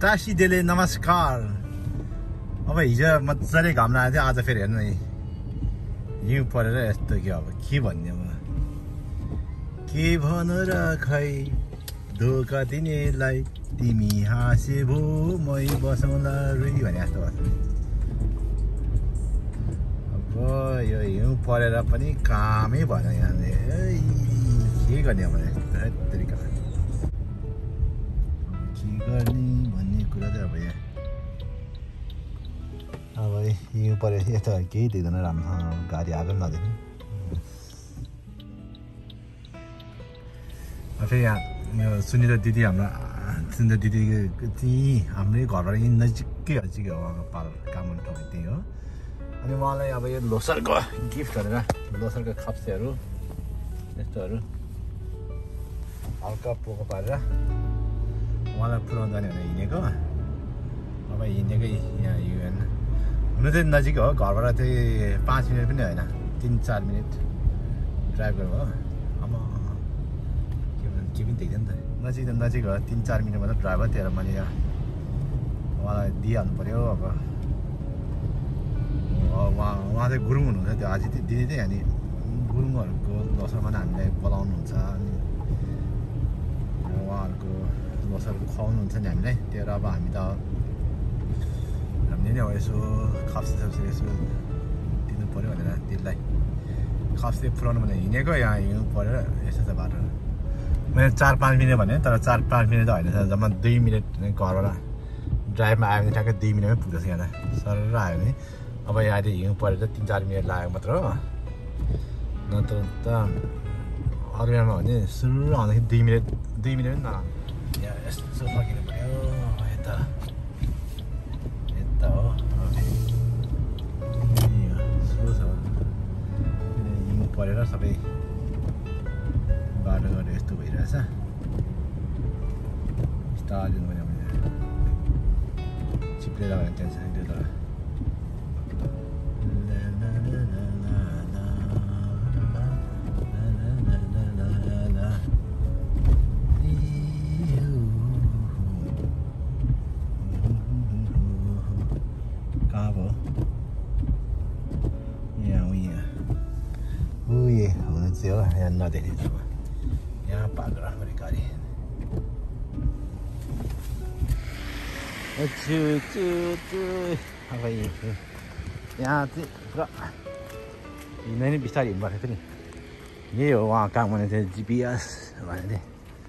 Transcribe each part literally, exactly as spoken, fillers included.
टासीदेले नमस्कार। अब हिजो मजाले घाम लागेको थियो, आज फेरि हेर्नु है हिउँ परेर यस्तो के अब के भन्ने म के भन र खै धोका दिनेलाई तिमी हाँसे भो मै बसौँला रुई भने जस्तो भएको छ। अब यो हिउँ परेर पनि कामै भएन यहाँले के गर्ने अब तरिका के गर्ने भन्ने कुरा चाहिँ अब यहाँ अब हिउँ पऱ्यो यस्तो केही देख्दैन राम्रो गाडी आएको पनि नदेख्ने। फेरि यहाँ यो सुनिता दिदी हाम्रो सुनिता दिदी त्यहीँ हाम्रै घरबाट यहीँ नजिकै नजिकै हो उहाँको पाल काम गर्ने ठाउँ त्यही हो। अनि उहाँलाई अब यो लोसरको गिफ्ट गरेर लोसरको खप्सेहरू यस्तोहरू हल्का पोको पारेर उहाँलाई पुऱ्याउनु जाने भनेर हिँडेको। अब हिँडेकै यहाँ युएन हुनु चाहिँ नजिक हो, घरबाट चाहिँ पाँच मिनट पनि होइन, तिन चार मिनट ड्राइभ गर्नु हो। अब के भन्छ के पनि देख्दैन त, नजिक त नजिक हो, तिन चार मिनट मात्रै ड्राइभ हो। त्यही भएर मैले उहाँलाई दिइहाल्नु पऱ्यो। अब उहाँ उहाँ चाहिँ गुरुङ हुनुहुन्छ, त्यो अझै त्यो दिदी चाहिँ अनि गुरुङहरूको लोसरमा नै हामीलाई बोलाउनुहुन्छ अनि उहाँहरूको लोसर खुवाउनुहुन्छ नि हामीलाई। त्यही भएर अब हामी त हामीले नि अब यसो खप्से सप्से यसो दिनु पऱ्यो भनेर दिदीलाई खप्से पुऱ्याउनु भनेर हिँडेको। यहाँ हिँड्नु पऱ्यो यस्तो छ बाटो। मैले चार पाँच मिनट भने तर चार पाँच मिनट त होइन, जम्मा दुई मिनट घरबाट ड्राइभमा आयो भने ठ्याक्कै दुई मिनटमै पुग्दैछ यहाँ त सर आयो भने। अब यहाँ अहिले हिउँ परेर त तिन चार मिनट लाग्यो मात्र हो, नत्र त अरू बेलामा भने सुरु आउँदाखेरि दुई मिनट दुई मिनट पनि नआउनु। यहाँ यस्तो फर्किनु पऱ्यो यता यता हो सुरु छ हिउँ परेर सबै बाटोघाटो यस्तो भइरहेछ। स्टार दिनु पऱ्यो भने चिप्लेर भने टेन्सन त्यो तर यहाँ नदेख्ने जब यहाँ पार्क राख्नु गाडी अब यहाँ चाहिँ पुरा हिँड्दै नै बिस्तारै हिँड्नुपर्छ पनि। यही हो उहाँ काम गर्ने चाहिँ जिपिएस भने चाहिँ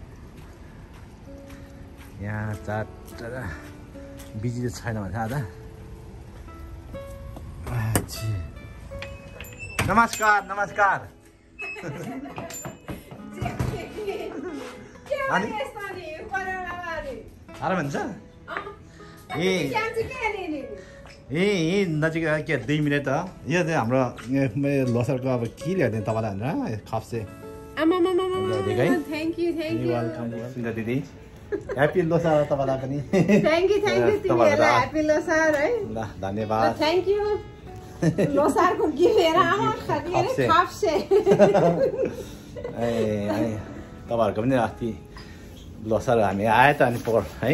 यहाँ चारवटा बिजी चाहिँ छैन भने आज नमस्कार नमस्कार आराम हुन्छ ए ए यहीँ नजिक के दुई मिनट त यो चाहिँ हाम्रो लोसरको अब के ल्याइदिने तपाईँलाई भनेर खप्से दिदी ह्याप्पी लोसर तपाईँलाई पनि ल धन्यवाद थ्याङ्क यू लोसारको गिफ्ट खप्से ए तपाईँहरूको पनि अस्ति लोसर हामी आयो त अनि पकाउ है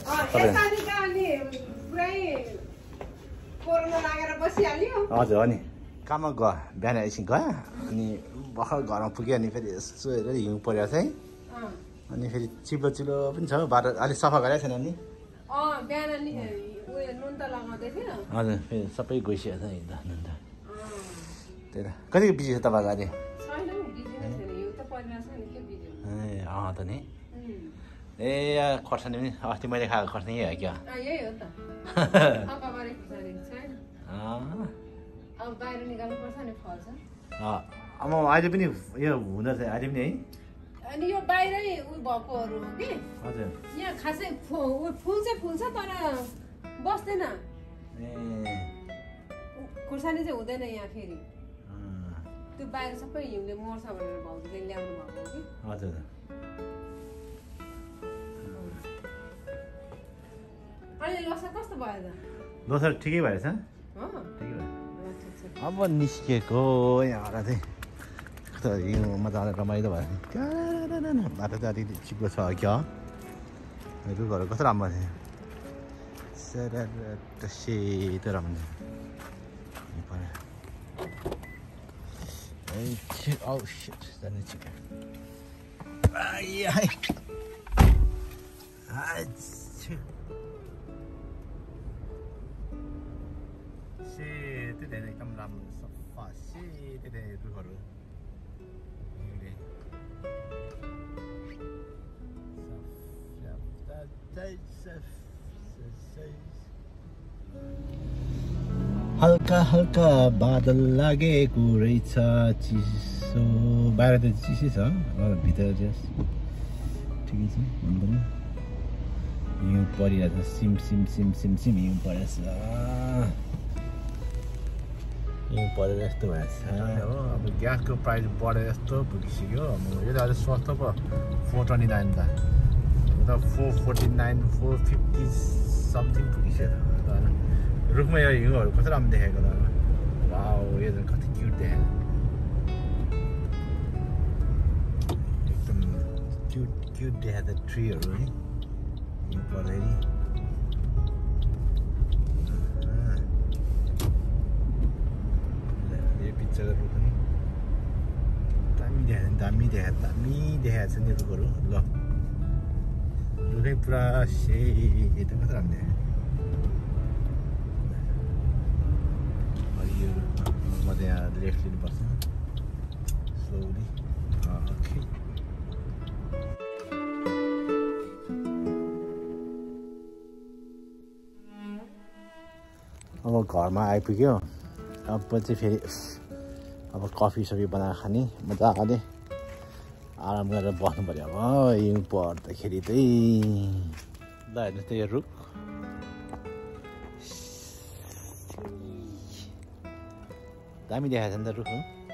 हजुर हो नि काममा गयो बिहान एकछिन गयो अनि भर्खर घरमा पुग्यो अनि फेरि यसो हेरेर हिउँ परेको छ है अनि फेरि चिप्लो चिप्लो पनि छ बाटो अलिक सफा गरेको छैन नि हजुर फेरि सबै गइसकेको छ हिँड्दा हिँड्दा त्यही त कतिको बिजी छ तपाईँको अहिले ए अँ त नि ए खर्सानी पनि अस्ति मैले खाएको खर्सानी यही हो क्या अब अहिले पनि यो हुँदैछ अहिले पनि है अनि यो बाहिरै उयो भएकोहरू हो कि हजुर यहाँ खासै फुल चाहिँ फुल्छ तर बस्दैन ए खुर्सानी चाहिँ हुँदैन यहाँ फेरि त्यो बाहिर सबै हिउँले मर्छ भनेर भाउजूले ल्याउनु भएको हो कि हजुर अहिले लोसर कस्तो भयो त लोसर ठिकै भएछ ठिकै भयो अब निस्किएको यहाँबाट चाहिँ कस्तो हिउँ मजाले रमाइलो भयो बाटो चाहिँ अलिकति चिप्लो छ क्या रुखहरू कस्तो राम्रो थियो Sararata shit around. Oh shit, that's a chicken. Ay, ay. Ay, shit. Shit, today come lam so fast. Shit, today do her. हल्का हल्का बादल लागेको रहेछ चिसो बाहिर त चिसै छ भित्र जस ठिकै छ भन्नु पर्यो हिउँ परिरहेछ सिम सिम सिम सिम सिम हिउँ परेछ हिउँ परेर यस्तो भएछ हो अब ग्यासको प्राइस बढेर यस्तो पुगिसक्यो यो त अझै सस्तो पो फोर ट्वेन्टी नाइन त त four forty nine four fifty something पुगिसक्यो रुखमा यो हिउँहरू कस्तो राम्रो देखेको त वाउ यो त कति क्युट देखेको एकदम क्युट क्युट देखेको त ट्रीहरू है हिउँ पर्दाखेरि यो पिक्चरको रुख नि दामी देखाएको दामी देखाएको दामी देखाएको छ नि रुखहरू ल रुखै पुरा सेतो कस्तो राम्रो देखाएको म त यहाँ लेफ्ट लिनुपर्छ स्लोली ओके अब घरमा आइपुग्यो अब चाहिँ फेरि अब कफी सफी बनाएर खाने मजाले आराम गरेर बस्नु पर्यो अब हिउँ पर्दाखेरि चाहिँ ल हेर्नुहोस् त यो रुख दामी देखाएको छ नि त रुख